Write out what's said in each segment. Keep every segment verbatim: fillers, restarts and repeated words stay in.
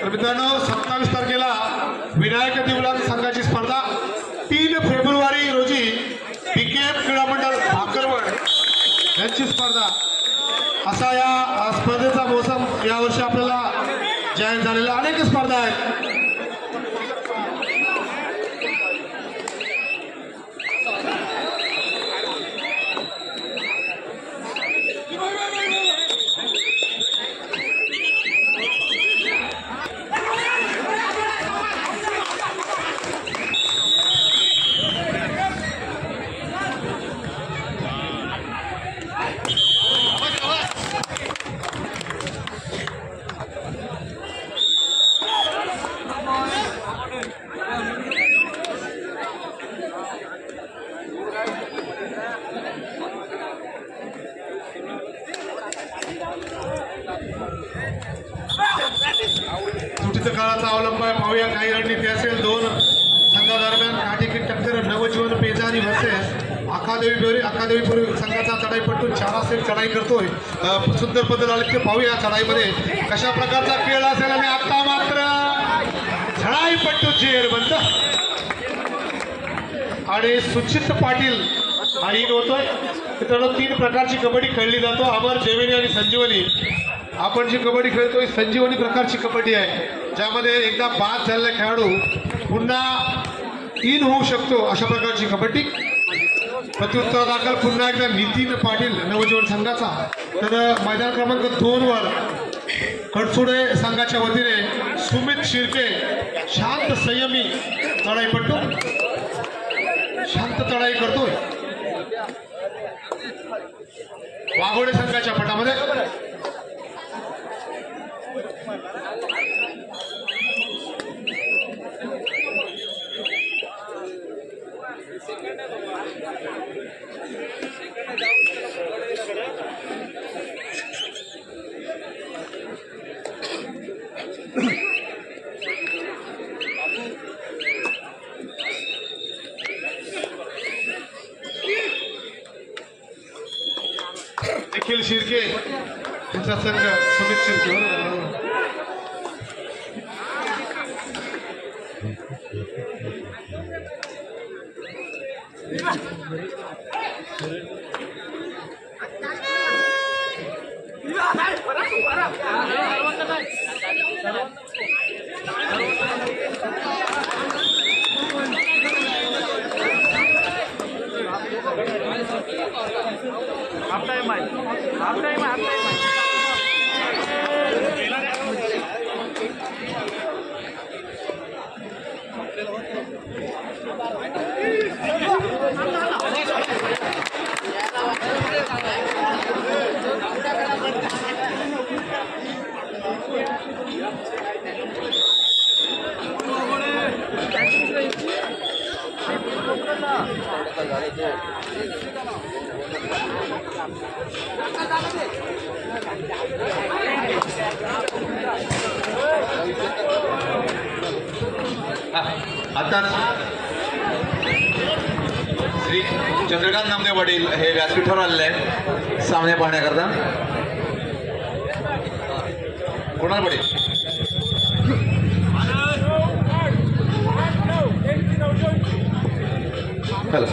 तर मित्रांनो सत्तावीस तारखेला विनायक दिवला संघाची स्पर्धा, तीन फेब्रुवारी रोजी बीकेएफ क्रीडा मंडळ भाकरवड यांची स्पर्धा, असा या स्पर्धेचा मोसम यावर्षी आपल्याला जाहीर झालेला. अनेक स्पर्धा आहेत. सुटीच्या काळाचा अवलंब आहे. पाहूया काही रणनीती असेल. दोन संघादरम्यान काठीकी टक्कर. नवजीवन पेजारी वर्सेस अकादेवी अकादेवीपूर्वी संघाचा चढाईपट्टू चाराशे चढाई करतोय. सुंदर बदल आले ते पाहूया चढाईमध्ये कशा प्रकारचा खेळ असेल. आणि आता मात्र चढाईपट्टू जेरबंद आणि सुचित पाटील हा इन होतोय. मित्रांनो तीन प्रकारची कबड्डी खेळली जातो. अमर, जैमिनी आणि संजीवनी. आपण जी कबड्डी खेळतोय संजीवनी प्रकारची कबड्डी आहे, ज्यामध्ये एकदा बाद झालेला खेळाडू पुन्हा इन होऊ शकतो, अशा प्रकारची कबड्डी. प्रत्युत्तर दाखल पुन्हा एकदा नितीन पाटील नवजीवन संघाचा. तर मैदान क्रमांक दोन वर कडसुडे संघाच्या वतीने सुमित शिर्के शांत संयमी चढाईपट्टू शांत चढाई करतोय. वाघोडे संघाच्या पटामध्ये निखिल शिर्के यांचा संघ सुमित शिर्के. हाफ टाइम आहे हाफ टाइम हाफ टाइम आहे. आता श्री चंद्रकांत नामदेव वडील हे व्यासपीठावर आलेले आहेत सामने पाहण्याकरता. कोणाला वडील हॅलो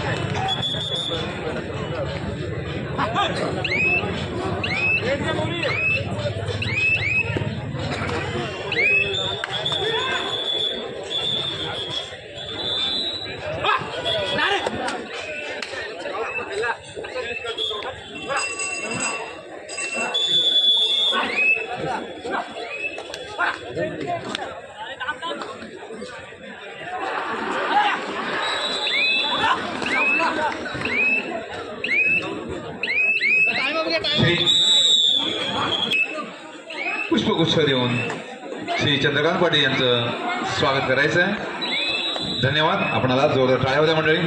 पुष्पगुच्छ देऊन श्री चंद्रकांत पाटील यांचं स्वागत करायचं आहे. धन्यवाद. आपणाला जोरदार टाळ्या होत्या मंडळी.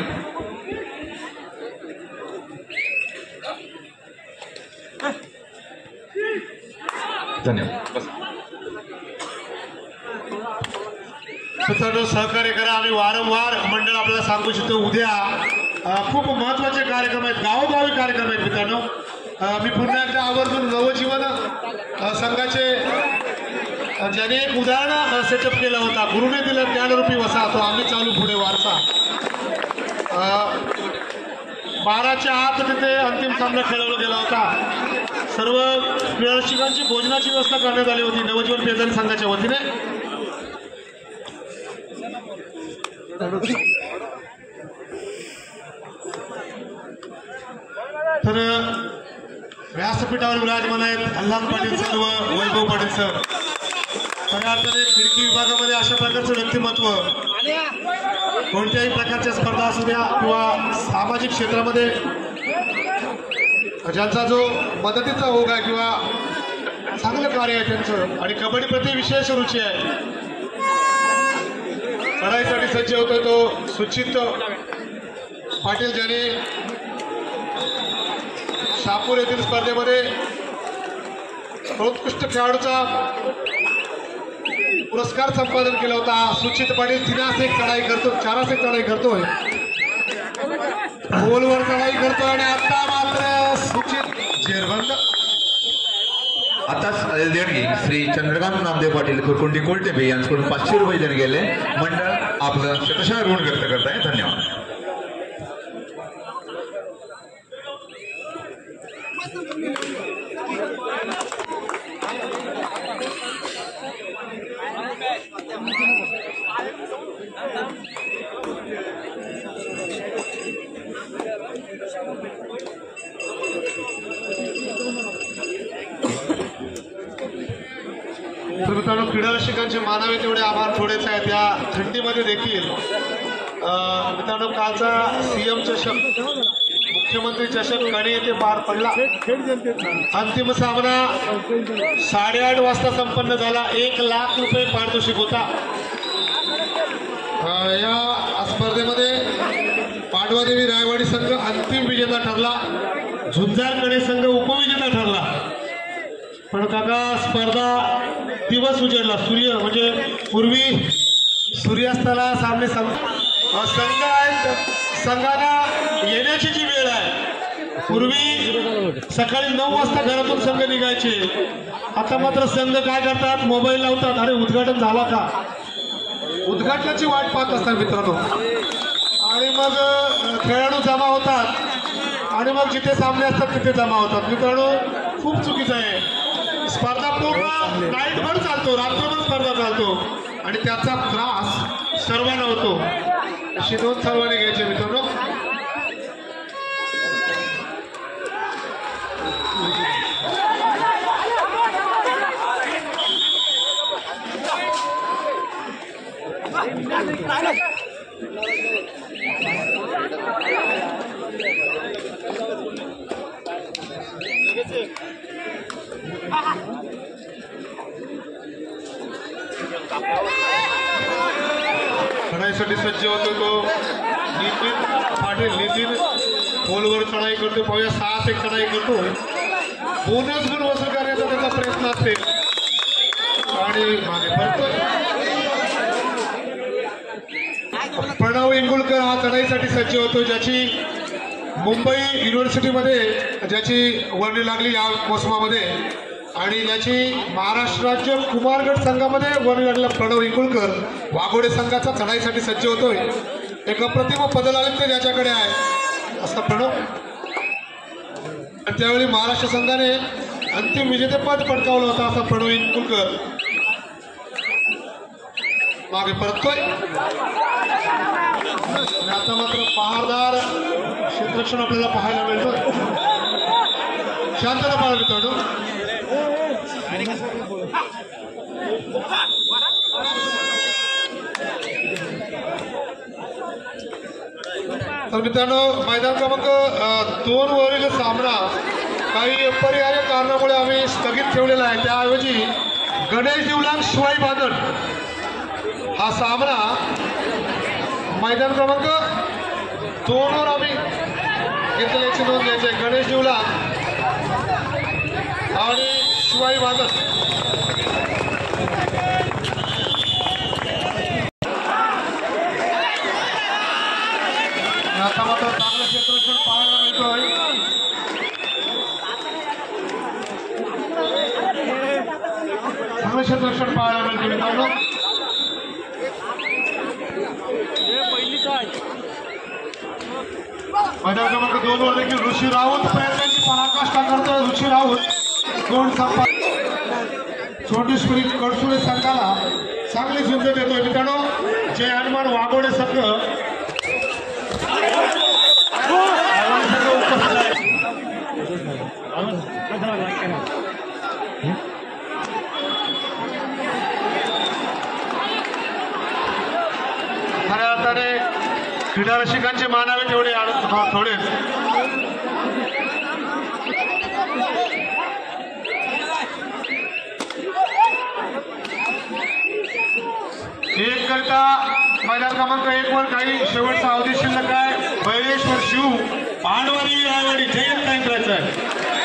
धन्यवाद. बस मित्रांनो सहकार्य करा. आम्ही वारंवार मंडळ आपल्याला सांगू इच्छितो उद्या खूप महत्त्वाचे कार्यक्रम आहेत, गावोगावी कार्यक्रम आहेत मित्रांनो. मी पुन्हा एकदा आवर्जून नवजीवन संघाचे ज्याने एक उदाहरण सेटअप केला होता, गुरुने दिलं ज्ञानरूपी वसा, तो आम्ही चालू पुढे वारसा. बाराच्या आत तिथे अंतिम सामना खेळवला गेला होता. सर्व क्रीडारसिकांची भोजनाची व्यवस्था करण्यात आली होती नवजीवन पेदारी संघाच्या वतीने. तर व्यासपीठावर विराजमान आहेत अल्हाद पाटील सर व वैभव पाटील सर. खऱ्या अर्थाने खिडकी विभागामध्ये अशा प्रकारचं व्यक्तिमत्व कोणत्याही प्रकारच्या स्पर्धा असू द्या किंवा सामाजिक क्षेत्रामध्ये ज्यांचा जो मदतीचा ओघ आहे किंवा चांगलं कार्य आहे त्यांचं आणि कबड्डीप्रती विशेष रुची आहे. लढाईसाठी सज्ज होतोय तो सुचित पाटील, ज्याने शहापूर येथील स्पर्धेमध्ये सर्वोत्कृष्ट खेळाडूचा पुरस्कार संपादन केला होता. सुचित पाटील तिनास एक चढाई करतो, चारास एक चढाई करतोय, गोलवर चढाई करतोय आणि आता मात्र सुचित जेरबंद. आताच देणगी श्री चंद्रकांत नामदेव पाटील कुरकुंडी कोलटेबे यांच्याकडून पाचशे रुपये देणे गेले. मंडळ आपलं शतशः ऋण व्यक्त करत आहे. धन्यवाद. तर मित्रांनो, क्रीडा रसिकांचे मानावे तेवढे आभार थोडेच आहेत. या थंडीमध्ये देखील मित्रांनो कालचा सीएम चषक, मुख्यमंत्री चषक कणे येथे पार पडला. अंतिम सामना साडेआठ वाजता संपन्न झाला. एक लाख रुपये पारितोषिक होता. या स्पर्धेमध्ये पांडवादेवी रायवाडी संघ अंतिम विजेता ठरला, झुंजार कणे संघ उपविजेता ठरला. पण काका स्पर्धा दिवस उजेडला, सूर्य म्हणजे पूर्वी सूर्यास्ताला सामने संघ आहेत. संघाला येण्याची जी वेळ आहे, पूर्वी सकाळी नऊ वाजता घरातून संघ निघायचे. आता मात्र संघ काय करतात, मोबाईल लावतात, अरे उद्घाटन झाला का, उद्घाटनाची वाट पाहत असतात मित्रांनो. आणि मग खेळाडू जमा होतात आणि मग जिथे सामने असतात तिथे जमा होतात. मित्रांनो खूप चुकीचं आहे. स्पर्धा पूर्ण नाईटभर चालतो, रात्रभर स्पर्धा चालतो आणि त्याचा त्रास सर्वांना होतो. अशी नोंद सर्वांनी घ्यायची मित्रांनो. चढाईसाठी सज्ज होतो तो नितीन पाटील. नितीन खोलवर चढाई करतो, पाहूया सहा एक चढाई करतो. बोनस गुण वसूल करण्याचा त्याचा प्रयत्न असते आणि मागे पडतोय. प्रणव इंगुलकर हा चढाईसाठी सज्ज होतो, ज्याची मुंबई युनिव्हर्सिटीमध्ये ज्याची वर्णी लागली या मोसमामध्ये आणि ज्याची महाराष्ट्र राज्य कुमारगड संघामध्ये वर्णी लागला. प्रणव इंगुलकर वाघोडे संघाचा चढाईसाठी सज्ज होतोय. एक अप्रतिम पदलालित्य ज्याच्याकडे आहे असा प्रणव. त्यावेळी महाराष्ट्र संघाने अंतिम विजेतेपद पटकावलं होतं असा प्रणव इंगुलकर मागे परततोय. आता मात्र पहारदार क्षेत्ररक्षण आपल्याला पाहायला मिळतं. शांतता पाहायला मित्रांनो. तर मित्रांनो, मैदान क्रमांक दोन वरील सामना काही अपरिहार्य कारणामुळे आम्ही स्थगित ठेवलेला आहे. त्याऐवजी गणेश देवलांग शिवाई बादल हा सामना मैदान क्रमांक दोन वर आम्ही घेतल्याची नोंद घ्यायची आहे. गणेश देवलांग आणि शिवाई बादल. आता मात्र चांगलं क्षेत्ररक्षण पाहायला मिळतोय. चांगलं ऑपरेशन रक्षण पाहायला मिळते मित्रांनो. मैदान क्रमांक दोन वर देखील ऋषी राऊत प्रयत्नांची पराकाष्ठा करतोय. ऋषी राऊत दोन संपा छोटेश्वरी कडसुळे संघाला चांगली झुंज देतोय मित्रांनो. जय हनुमान वाघोडे संघ खऱ्या अर्थाने क्रीडा रसिकांचे मानावे तेवढे थोडे एक करता मैदान क्रमांक एक वर काही शेवटचा अवधी शिल्लक आहे. बैरेश्वर शिव पांडवारी रायवाडी जयंत काय करायचं आहे.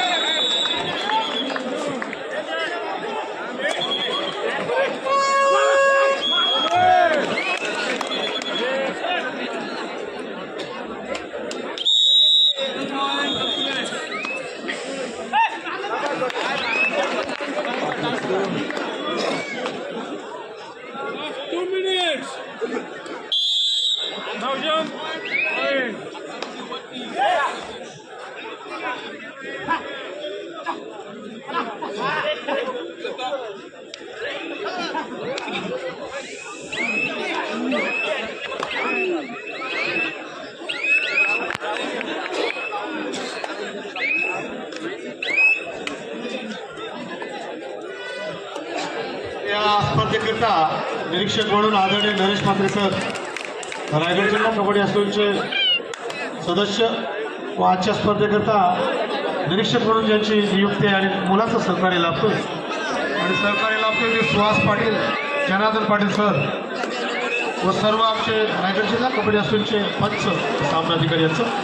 स्पर्धेकरिता निरीक्षक म्हणून आदरणीय नरेश म्हात्रे सर, रायगड जिल्हा कबड्डी असोसिएशनचे सदस्य व आजच्या स्पर्धेकरिता निरीक्षक म्हणून ज्यांची नियुक्ती आणि मुलाचं सहकार्य लाभतोय आणि सहकार्य लाभतोय ते सुहास पाटील, जनार्दन पाटील सर व सर्व आमचे रायगड जिल्हा कबड्डी असोसिएशनचे पंच सामनाधिकारी यांचं.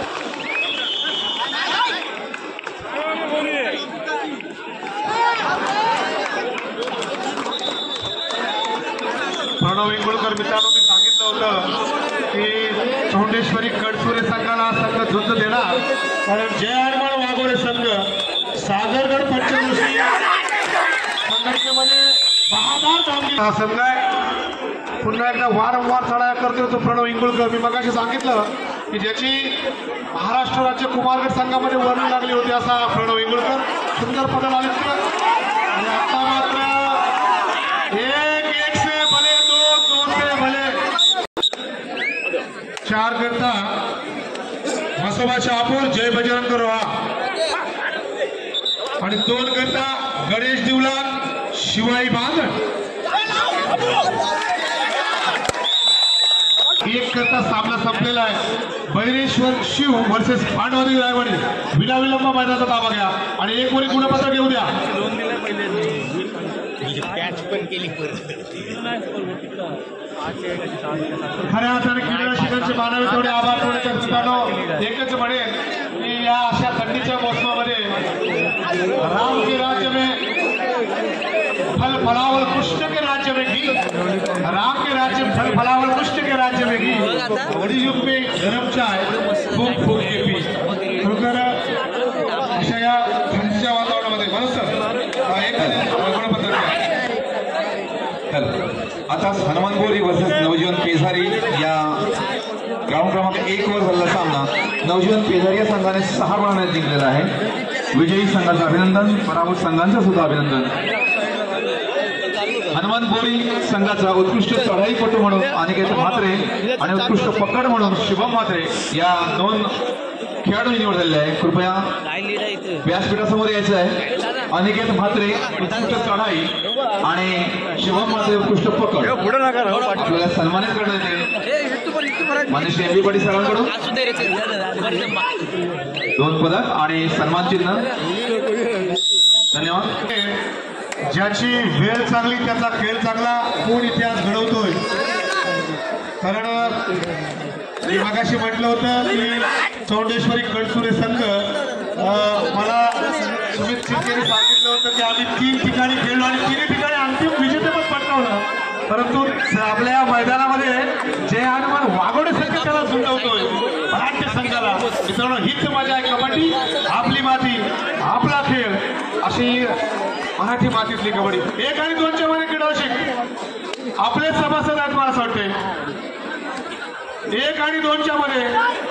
प्रणव इंगोळकर मित्रांनो मी सांगितलं होतं की चौंडेश्वरी कडसुरे संघाला संघ झुंज देणार, कारण जय हनुमान वाघोरे संघ सागरगड पंचक्रोशी संघटनेमध्ये बहादार कामगिरी हा संघ आहे. पुन्हा एकदा वारंवार चढाया करतोय तो प्रणव इंगोळकर. मी मगाशी सांगितलं की ज्याची महाराष्ट्र राज्य कुमारगड संघामध्ये वर्णन लागली होती असा प्रणव इंगोळकर सुंदर पदक आले आणि आता मात्र एक एक से भले दो दो से भले चार करता मसोबा शहापूर जय बजरंग रोहा आणि दोन करता गणेश दिवलाल शिवाई बांधण. एक करता सामना संपलेला आहे. बैरेश्वर शिव वर्सेस पांडवारी रायवाडी. विनाविलंब मैदानाचा ताबा घ्या आणि एक वरी गुणपत्र घेऊ द्या. खऱ्या अर्थाने क्रीडा रसिकांचे मानावे तेवढे आभार थोडे मित्रांनो. एकच म्हणेन की या अशा थंडीच्या मोसमामध्ये राम के राज्य में फल फलावल पुष्ट के राज्य में घी, राम के राज्य में फल फलावल पुष्ट के राज्य में घी, बड़ी युग में गरम चाय फूक फूक के पी. खरोखर अशा या थंडीच्या वातावरणामध्ये म्हणून सर एक गुणपत्र आता हनुमान बोरी वर्सेस नवजीवन पेझारी या ग्राउंड क्रमांक एक वर झालेला सामना नवजीवन पेझारी या संघाने सहा गुणांनी जिंकलेला आहे. विजयी संघाचं अभिनंदन, पराभूत संघांचं सुद्धा अभिनंदन. हनुमान बोरी संघाचा उत्कृष्ट चढाईपटू म्हणून अनिकेत म्हात्रे आणि उत्कृष्ट पकड म्हणून शुभम म्हात्रे या दोन खेळाडूंची निवड झालेली आहे. कृपया व्यासपीठासमोर यायचं आहे. अनिकेत म्हात्रे उत्कृष्ट चढाई आणि शुभम म्हात्रे उत्कृष्ट पकड आपल्याला सन्मानित करण्यात येईल मान्य श्री एम बी पाटील सरांकडून दोन पदक आणि सन्मान चिन्ह. धन्यवाद. ज्याची वेळ चांगली त्याचा खेळ चांगला कोण इतिहास घडवतोय. कारण मी मगाशी म्हटलं होतं की चौंडेश्वरी कडसुरे संघ मला सुमित चिंचेने सांगितलं होतं की आम्ही तीन ठिकाणी खेळलो आणि तिन्ही ठिकाणी अंतिम विजेतेपद पटकावलं. परंतु आपल्या या मैदानामध्ये जय हनुमान वाघोडे संघ रस्त्याला झुंडवतोय मराठा संघाला. मित्रांनो हीच मजा आहे कबड्डी, आपली माती आपला खेळ, अशी मराठी मातीतली कबड्डी. एक आणि दोनच्या मध्ये क्रीडाशिक आपले सभासद आहेत मला असं वाटते. एक आणि दोनच्या मध्ये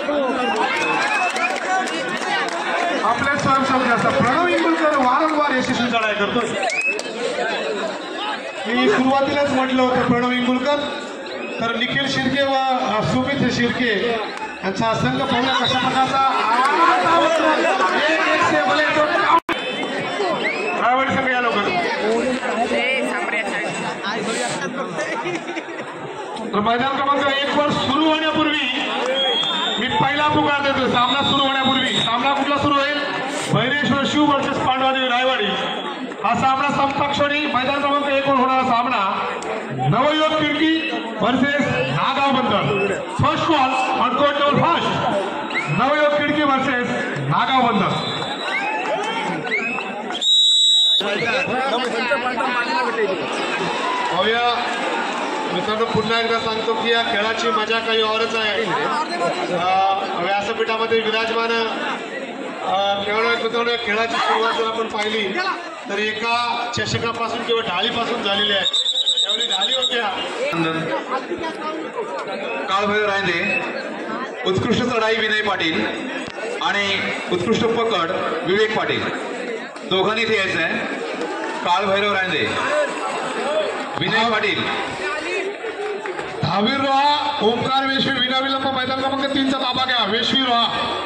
आपले स्वयंसेवक असतात. प्रणव इंगुलकर वारंवार यशस्वी चढाई करतोय. मी सुरुवातीलाच म्हटलं होतं प्रणव इंगुलकर, तर निखिल शिर्के व सुमित शिर्के यांचा संघ पाहूया कशा प्रकारचा रायवाडी संघ या लवकर. तर मैदान क्रमांक एक वर सुरू होण्यापूर्वी मी पहिला पुकार देतो. सामना सुरू होण्यापूर्वी सामना कुठला सुरू होईल? भैरेश्वर शिव वर्सेस पांडवादेवी रायवाडी. हा सामना संपक्षणी मैदान क्रमांक एक वर होणारा सामना नवयुवक Khidki versus Nagaon Bandar. First call on court number first, Navyuvak Khidki versus Nagaon बंदर. पाहूया मित्रांनो, पुन्हा एकदा सांगतो की या खेळाची मजा काही औरच आहे. व्यासपीठामध्ये विराजमान मित्रांनो, खेळाची सुरुवात जर आपण पाहिली तर एका चषकापासून किंवा ढालीपासून झालेली आहे. त्यावेळी ढाली होत्या. काळभैरव रांदे, उत्कृष्ट चढाई विनय पाटील आणि उत्कृष्ट पकड विवेक पाटील, दोघांनी इथे यायचं आहे. काळभैरव रांदे, विनय पाटील, दहावीर रोहा, ओंकार वेशवी, विना विलंब मैदान क्रमांक तीनचा ताबा घ्या. वेशवी रोहा,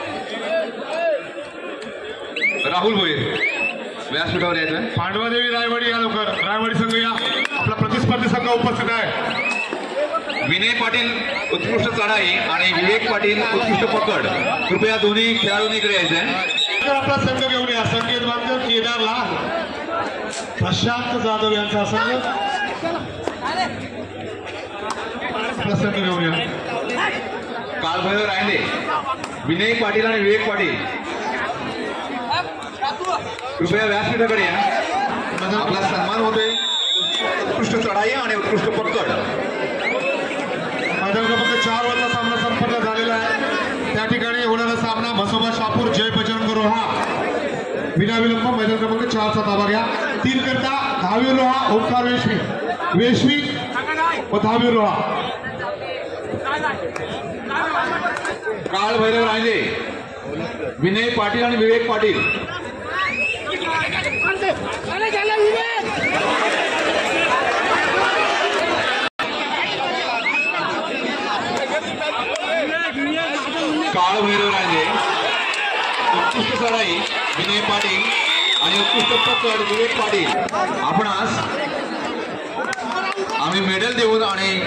राहुल भोईर व्यासपीठावर यायचं आहे. पांडवादेवी रायवाडी या लवकर. रायवाडी संघ या, आपला प्रतिस्पर्धी संघ उपस्थित आहे. विनय पाटील उत्कृष्ट चढाई आणि विवेक पाटील उत्कृष्ट पकड. कृपया दोन्ही खेळाडूंकडे यायचं आहे. तर आपला संघ घेऊन या. संकेत बांधव, केदार लाल, प्रशांत जाधव यांचा संघ आपला संघ घेऊन या. काळभैरव रांदे, विनय पाटील आणि विवेक पाटील कृपया व्यासपीठाकडे या. आपला सन्मान होतोय. उत्कृष्ट चढाई आणि उत्कृष्ट पकड. मैदान क्रमांक चार वरचा सामना संपन्न झालेला आहे. त्या ठिकाणी होणारा सामना म्हसोबा शापूर जय बजरंग रोहा, विना विलंब मैदान क्रमांक चारचा ताबा घ्या. तीन करता दहावीर रोहा, ओंकार वेशवी, वेशवी व दहावीर रोहा. काळभैरव रांदे, विनय पाटील आणि विवेक पाटील काळभैरव रांदे, उत्कृष्ट चढाई विनय पाटील आणि उत्कृष्ट पकड विवेक पाटील. आपणास आम्ही मेडल देऊन आणि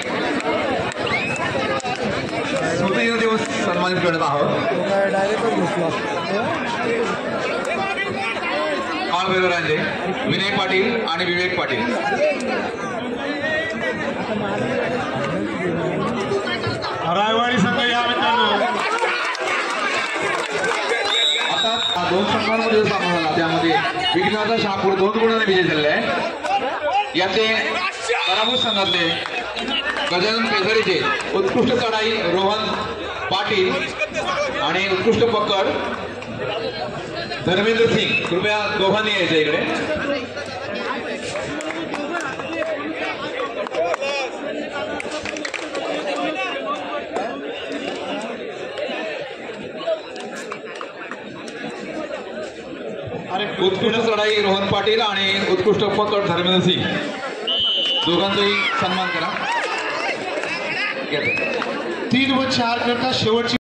स्मृती देऊन सन्मानित करत आहोत. काळभैरव रांदे, विनय पाटील आणि विवेक पाटील. रायवाडी संघ या मित्रांनो. आता दोन संघांमध्ये सामना झाला, त्यामध्ये विघ्नाचा शहापूर दोन गुणांनी विजय झालेला आहे. याचे पराभूत संघातले गजानन पेझरीचे उत्कृष्ट चढाई रोहन पाटील आणि उत्कृष्ट पकड धर्मेंद्र सिंग. कृपया दोघांनी यायचं इकडे. उत्कृष्ट चढाई रोहन पाटील आणि उत्कृष्ट पकड धर्मेंद्र सिंग, दोघांचाही सन्मान करा. तीन व चार करता शेवटची